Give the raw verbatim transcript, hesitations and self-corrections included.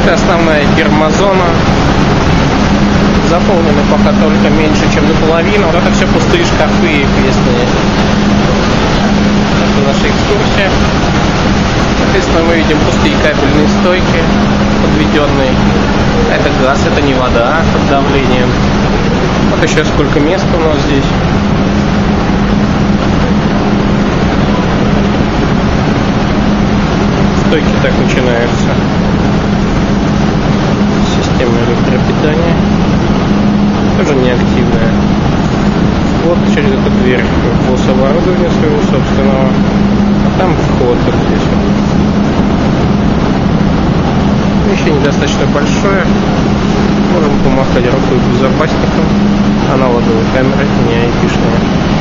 Это основная гермозона. Заполнены пока только меньше, чем наполовину. Вот это все пустые шкафы местные. Это наша экскурсия. Соответственно, мы видим пустые кабельные стойки, подведенные. Это газ, это не вода под давлением. Вот еще сколько места у нас здесь. Стойки так начинаются. Система электропитания. Тоже неактивная. Вот через эту дверь блок оборудования своего собственного. А там вход вот здесь. Помещение достаточно большое. Можем помахать рукой безопасником. Аналоговые камеры, не айпишные.